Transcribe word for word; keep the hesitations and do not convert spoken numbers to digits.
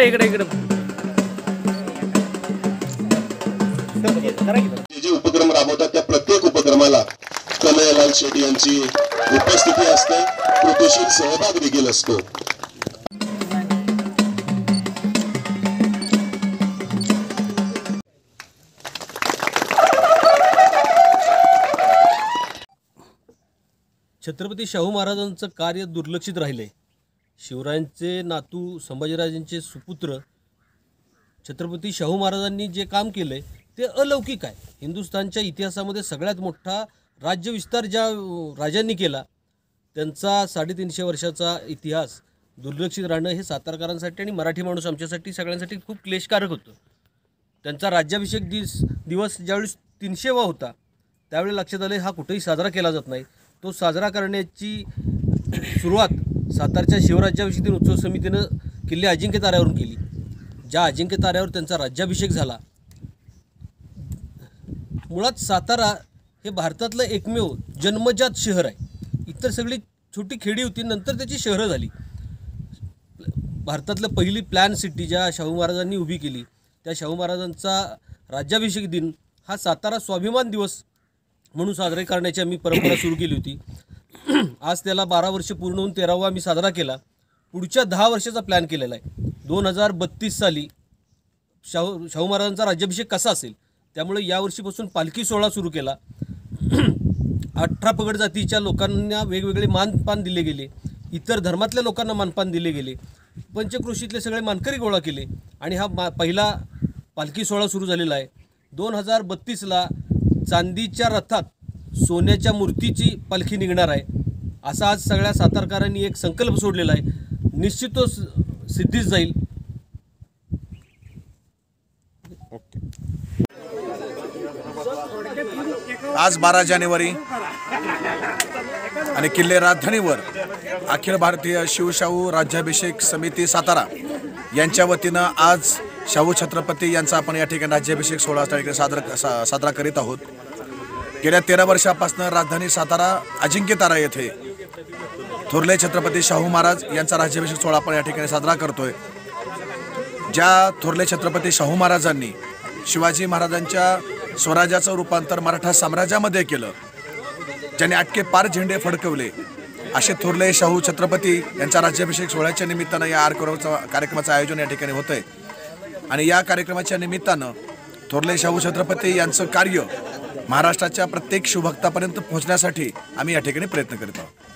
इकडे इकडे जे उपक्रम राबवतात त्या प्रत्येक उपक्रमाला कन्हैयालाल शेट्टी यांची उपस्थिती असते, कृतीशील सहभाग देखील असतो। छत्रपती शाहू महाराजांचं कार्य दुर्लक्षित राहिले। शिवरायांचे नातू संभाजीराजांचे सुपुत्र छत्रपती शाहू महाराजांनी जे काम केले ते अलौकिक आहे। हिंदुस्थानच्या इतिहासामध्ये सगळ्यात मोठा राज्यविस्तार ज्या राजांनी केला त्यांचा साडेतीनशे वर्षाचा इतिहास दुर्लक्षित राहणं हे सातारकरांसाठी आणि मराठी माणूस आमच्यासाठी सगळ्यांसाठी खूप क्लेशकारक होतं। त्यांचा राज्याभिषेक दिवस दिवस ज्यावेळी तीनशेवा होता त्यावेळी लक्षात आले हा कुठेही साजरा केला जात नाही। तो साजरा करण्याची सुरुवात सातारच्या शिवराज्याभिषेक दिन उत्सव समितीनं किल्ले अजिंक्य ताऱ्यावरून केली। ज्या अजिंक्य ताऱ्यावर त्यांचा राज्याभिषेक झाला, मुळात सातारा हे भारतातलं एकमेव जन्मजात शहर आहे। इतर सगळी छोटी खेडी होती, नंतर त्याची शहरं झाली। भारतातलं पहिली प्लॅन सिटी ज्या शाहू महाराजांनी उभी केली त्या शाहू महाराजांचा राज्याभिषेक दिन हा सातारा स्वाभिमान दिवस म्हणून साजरे करण्याची आम्ही परंपरा सुरू केली होती। आज त्याला बारा वर्ष पूर्ण होऊन तेरावा आम्ही साजरा केला। पुढच्या दहा वर्षाचा प्लॅन केलेला आहे। दोन हजार बत्तीस साली शाहू शाहू महाराजांचा राज्याभिषेक कसा असेल त्यामुळे यावर्षीपासून पालखी सोहळा सुरू केला। अठरा पगड जातीच्या लोकांना वेगवेगळे मानपान दिले गेले, इतर धर्मातल्या लोकांना मानपान दिले गेले, पंचक्रोशीतले सगळे मानकरी गोळा केले आणि हा मा पहिला पालखी सोहळा सुरू झालेला आहे। दोन हजार बत्तीसला चांदीच्या रथात सोन्याच्या मूर्तीची पालखी निघणार आहे असा आज सगळ्या सातारकरांनी एक संकल्प सोडलेला आहे। निश्चित तो सिद्धीच जाईल। आज बारा जानेवारी आणि किल्ले राजधानीवर अखिल भारतीय शिवशाहू राज्याभिषेक समिती सातारा यांच्या वतीनं आज शाहू छत्रपती यांचा आपण या ठिकाणी राज्याभिषेक सोहळा साजरा सा, साजरा करीत आहोत। गेल्या तेरा वर्षापासून राजधानी सातारा अजिंक्य तारा येथे थोरले छत्रपती शाहू महाराज यांचा राज्याभिषेक सोहळा आपण या ठिकाणी साजरा करतोय। ज्या थोरले छत्रपती शाहू महाराजांनी शिवाजी महाराजांच्या स्वराज्याचं रूपांतर मराठा साम्राज्यामध्ये केलं, ज्यांनी अटके पार झेंडे फडकवले, असे थोरले शाहू छत्रपती यांच्या राज्याभिषेक सोहळ्याच्या निमित्तानं या आरकोरचा कार्यक्रमाचं आयोजन या ठिकाणी होतं आहे। आणि या कार्यक्रमाच्या निमित्तानं थोरले शाहू छत्रपती यांचं कार्य महाराष्ट्राच्या प्रत्येक शिवभक्तापर्यंत पोहोचण्यासाठी आम्ही या ठिकाणी प्रयत्न करीत आहोत।